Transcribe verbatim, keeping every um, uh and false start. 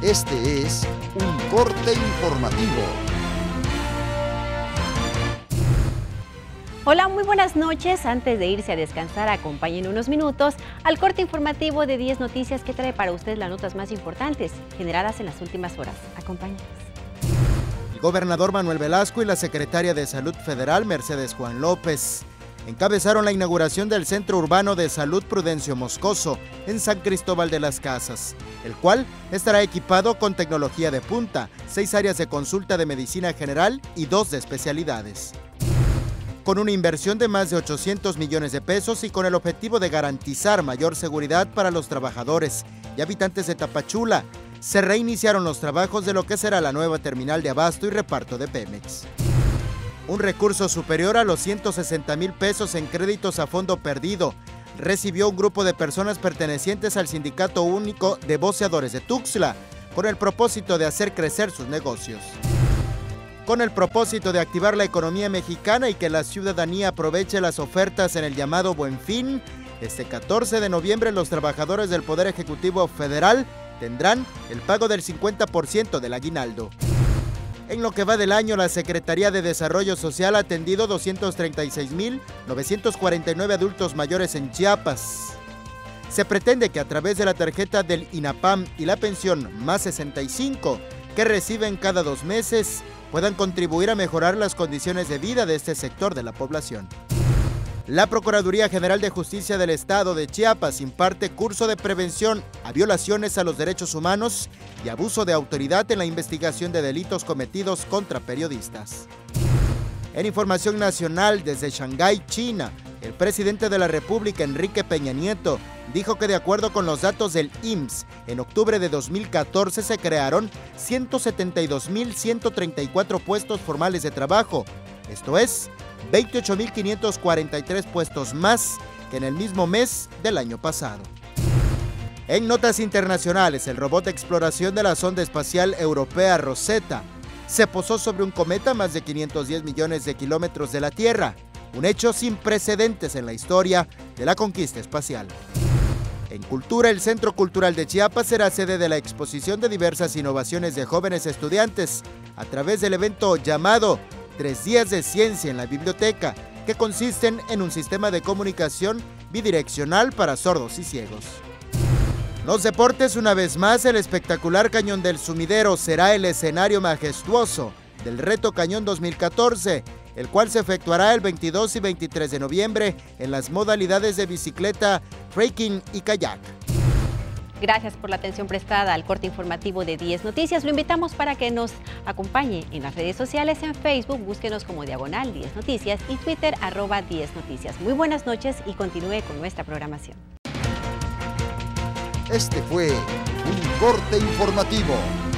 Este es un corte informativo. Hola, muy buenas noches. Antes de irse a descansar, acompañen unos minutos al corte informativo de diez Noticias que trae para usted las notas más importantes generadas en las últimas horas. Acompáñenos. El gobernador Manuel Velasco y la secretaria de Salud Federal, Mercedes Juan López, encabezaron la inauguración del Centro Urbano de Salud Prudencio Moscoso en San Cristóbal de las Casas, el cual estará equipado con tecnología de punta, seis áreas de consulta de medicina general y dos de especialidades. Con una inversión de más de ochocientos millones de pesos y con el objetivo de garantizar mayor seguridad para los trabajadores y habitantes de Tapachula, se reiniciaron los trabajos de lo que será la nueva terminal de abasto y reparto de Pemex. Un recurso superior a los ciento sesenta mil pesos en créditos a fondo perdido recibió un grupo de personas pertenecientes al Sindicato Único de Voceadores de Tuxtla, con el propósito de hacer crecer sus negocios. Con el propósito de activar la economía mexicana y que la ciudadanía aproveche las ofertas en el llamado Buen Fin, este catorce de noviembre los trabajadores del Poder Ejecutivo Federal tendrán el pago del cincuenta por ciento del aguinaldo. En lo que va del año, la Secretaría de Desarrollo Social ha atendido doscientos treinta y seis mil novecientos cuarenta y nueve adultos mayores en Chiapas. Se pretende que a través de la tarjeta del INAPAM y la pensión más sesenta y cinco que reciben cada dos meses, puedan contribuir a mejorar las condiciones de vida de este sector de la población. La Procuraduría General de Justicia del Estado de Chiapas imparte curso de prevención a violaciones a los derechos humanos y abuso de autoridad en la investigación de delitos cometidos contra periodistas. En información nacional, desde Shanghái, China, el presidente de la República, Enrique Peña Nieto, dijo que de acuerdo con los datos del I M S S, en octubre de dos mil catorce se crearon ciento setenta y dos mil ciento treinta y cuatro puestos formales de trabajo, esto es, veintiocho mil quinientos cuarenta y tres puestos más que en el mismo mes del año pasado. En notas internacionales, el robot de exploración de la sonda espacial europea Rosetta se posó sobre un cometa a más de quinientos diez millones de kilómetros de la Tierra, un hecho sin precedentes en la historia de la conquista espacial. En cultura, el Centro Cultural de Chiapas será sede de la exposición de diversas innovaciones de jóvenes estudiantes a través del evento llamado Tres Días de Ciencia en la Biblioteca, que consisten en un sistema de comunicación bidireccional para sordos y ciegos. Los deportes, una vez más, el espectacular Cañón del Sumidero será el escenario majestuoso del Reto Cañón dos mil catorce, el cual se efectuará el veintidós y veintitrés de noviembre en las modalidades de bicicleta, trekking y kayak. Gracias por la atención prestada al corte informativo de diez Noticias. Lo invitamos para que nos acompañe en las redes sociales. En Facebook, búsquenos como Diagonal diez Noticias y Twitter, arroba diez Noticias. Muy buenas noches y continúe con nuestra programación. Este fue un corte informativo.